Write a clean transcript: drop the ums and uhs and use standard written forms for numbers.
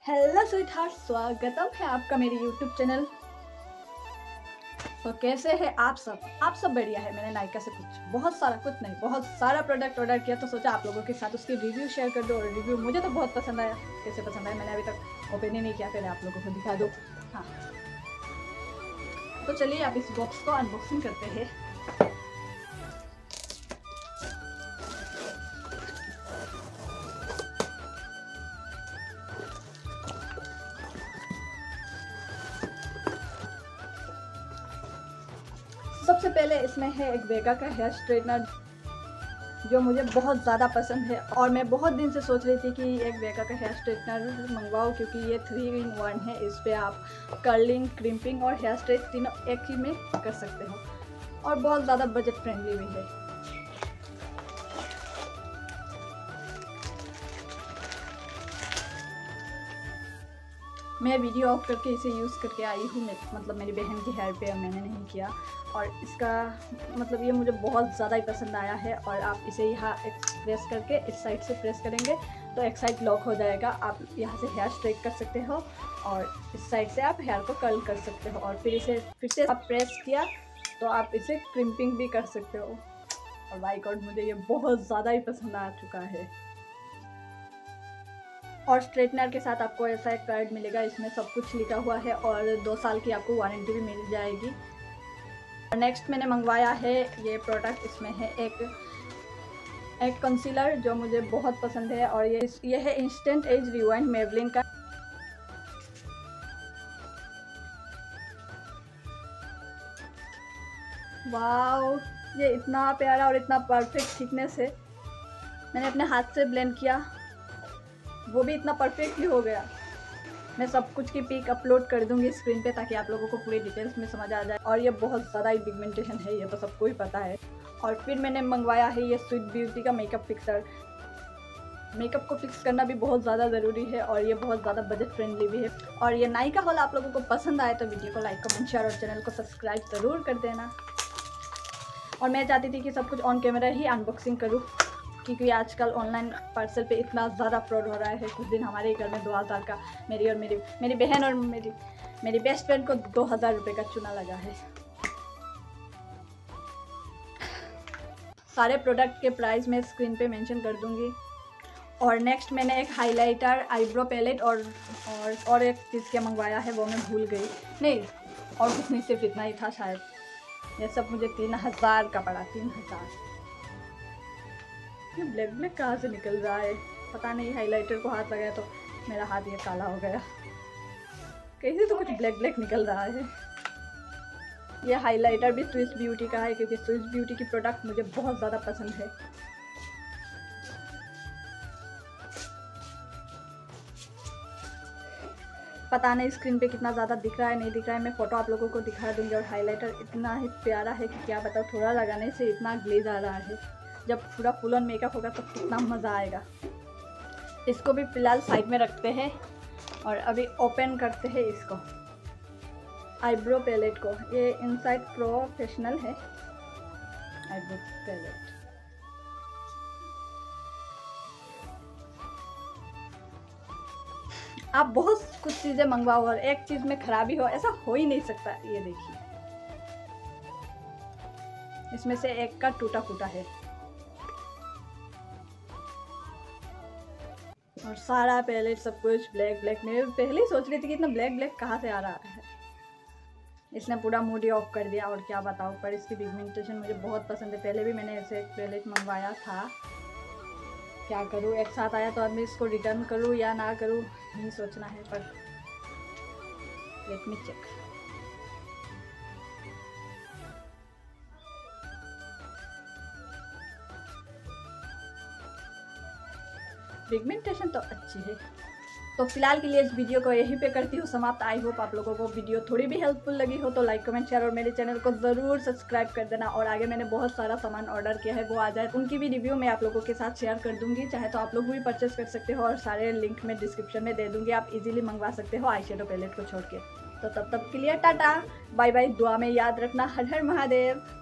Hello sweet heart, स्वागतम है आपका मेरे यूट्यूब चैनल। तो कैसे हैं आप सब बढ़िया है। मैंने नायका से बहुत सारा प्रोडक्ट ऑर्डर किया, तो सोचा आप लोगों के साथ उसकी रिव्यू शेयर कर दो। और रिव्यू मुझे तो बहुत पसंद आया। कैसे पसंद आया मैंने अभी तक ओपन ही नहीं किया, पहले आप लोगों को दिखा दो। हाँ, तो चलिए आप इस बॉक्स को अनबॉक्सिंग करते हैं। सबसे पहले इसमें है एक वेगा का हेयर स्ट्रेटनर, जो मुझे बहुत ज़्यादा पसंद है। और मैं बहुत दिन से सोच रही थी कि एक वेगा का हेयर स्ट्रेटनर मंगवाओ, क्योंकि ये 3-in-1 है। इस पर आप कर्लिंग, क्रिम्पिंग और हेयर स्ट्रेट तीनों एक ही में कर सकते हो, और बहुत ज़्यादा बजट फ्रेंडली भी है। मैं वीडियो ऑफ करके इसे यूज़ करके आई हूँ। मतलब मेरी बहन की हेयर पे मैंने नहीं किया, और इसका मतलब ये मुझे बहुत ज़्यादा ही पसंद आया है। और आप इसे यहाँ प्रेस करके इस साइड से प्रेस करेंगे तो एक साइड लॉक हो जाएगा। आप यहाँ से हेयर स्ट्रेट कर सकते हो, और इस साइड से आप हेयर को कर्ल कर सकते हो। और फिर से आप प्रेस किया तो आप इसे क्रिम्पिंग भी कर सकते हो। और माय गॉड, मुझे ये बहुत ज़्यादा ही पसंद आ चुका है। और स्ट्रेटनर के साथ आपको ऐसा एक कार्ड मिलेगा, इसमें सब कुछ लिखा हुआ है, और 2 साल की आपको वारंटी भी मिल जाएगी। नेक्स्ट मैंने मंगवाया है ये प्रोडक्ट। इसमें है एक कंसीलर जो मुझे बहुत पसंद है, और ये है इंस्टेंट एज रिवाइंड मेबलिन का। वाओ, ये इतना प्यारा और इतना परफेक्ट थिकनेस है। मैंने अपने हाथ से ब्लेंड किया, वो भी इतना परफेक्टली हो गया। मैं सब कुछ की पिक अपलोड कर दूंगी स्क्रीन पे, ताकि आप लोगों को पूरी डिटेल्स में समझ आ जाए। और ये बहुत ज़्यादा ही पिगमेंटेशन है, ये तो सबको ही पता है। और फिर मैंने मंगवाया है ये स्वीट ब्यूटी का मेकअप फिक्सर। मेकअप को फिक्स करना भी बहुत ज़्यादा ज़रूरी है, और ये बहुत ज़्यादा बजट फ्रेंडली भी है। और ये नायका हॉल आप लोगों को पसंद आए तो वीडियो को लाइक, कमेंट, शेयर और चैनल को सब्सक्राइब ज़रूर कर देना। और मैं चाहती थी कि सब कुछ ऑन कैमरा ही अनबॉक्सिंग करूँ, क्योंकि आजकल ऑनलाइन पार्सल पे इतना ज़्यादा फ्रॉड हो रहा है। कुछ दिन हमारे घर में 2000 का मेरी बहन और मेरी बेस्ट फ्रेंड को 2000 रुपये का चूना लगा है। सारे प्रोडक्ट के प्राइस मैं स्क्रीन पे मेंशन कर दूंगी। और नेक्स्ट मैंने एक हाइलाइटर, आईब्रो पैलेट और एक चीज़ क्या मंगवाया है वो मैं भूल गई। नहीं, और कुछ नहीं, सिर्फ इतना ही था शायद। ये सब मुझे 3000 का पड़ा। 3000। ये ब्लैक कहाँ से निकल रहा है पता नहीं। हाइलाइटर को हाथ लगाया तो मेरा हाथ ये काला हो गया। कहीं से तो कुछ ब्लैक निकल रहा है। ये हाइलाइटर भी स्विस ब्यूटी का है, क्योंकि स्विस ब्यूटी की प्रोडक्ट मुझे बहुत ज़्यादा पसंद है। पता नहीं स्क्रीन पे कितना ज़्यादा दिख रहा है, नहीं दिख रहा है। मैं फ़ोटो आप लोगों को दिखा दूँगी। और हाइलाइटर इतना ही प्यारा है कि क्या बताऊँ, थोड़ा लगाने से इतना ग्लेज आ रहा है। जब पूरा फुल ऑन मेकअप होगा तो कितना मज़ा आएगा। इसको भी फ़िलहाल साइड में रखते हैं, और अभी ओपन करते हैं इसको, आईब्रो पैलेट को। ये इनसाइड प्रोफेशनल है आईब्रो पैलेट। आप बहुत कुछ चीज़ें मंगवाओ और एक चीज़ में खराबी हो, ऐसा हो ही नहीं सकता। ये देखिए, इसमें से एक का टूटा फूटा है, और सारा पैलेट सब कुछ ब्लैक। मैं पहले ही सोच रही थी कि इतना ब्लैक कहाँ से आ रहा है। इसने पूरा मूड ही ऑफ कर दिया, और क्या बताऊँ। पर इसकी पिगमेंटेशन मुझे बहुत पसंद है। पहले भी मैंने ऐसे एक पैलेट मंगवाया था। क्या करूँ, एक साथ आया तो अब मैं इसको रिटर्न करूँ या ना करूँ, नहीं सोचना है। पर लेट मी चेक। पिगमेंटेशन तो अच्छी है। तो फिलहाल के लिए इस वीडियो को यहीं पे करती हूँ समाप्त। आई होप आप लोगों को वीडियो थोड़ी भी हेल्पफुल लगी हो, तो लाइक, कमेंट, शेयर और मेरे चैनल को ज़रूर सब्सक्राइब कर देना। और आगे मैंने बहुत सारा सामान ऑर्डर किया है, वो आ जाए उनकी भी रिव्यू मैं आप लोगों के साथ शेयर कर दूँगी। चाहे तो आप लोग भी परचेस कर सकते हो, और सारे लिंक मैं डिस्क्रिप्शन में दे दूँगी। आप इजीली मंगवा सकते हो आई शेडो पैलेट को छोड़ के। तो तब तक के लिए टाटा बाय बाय। दुआ में याद रखना। हर हर महादेव।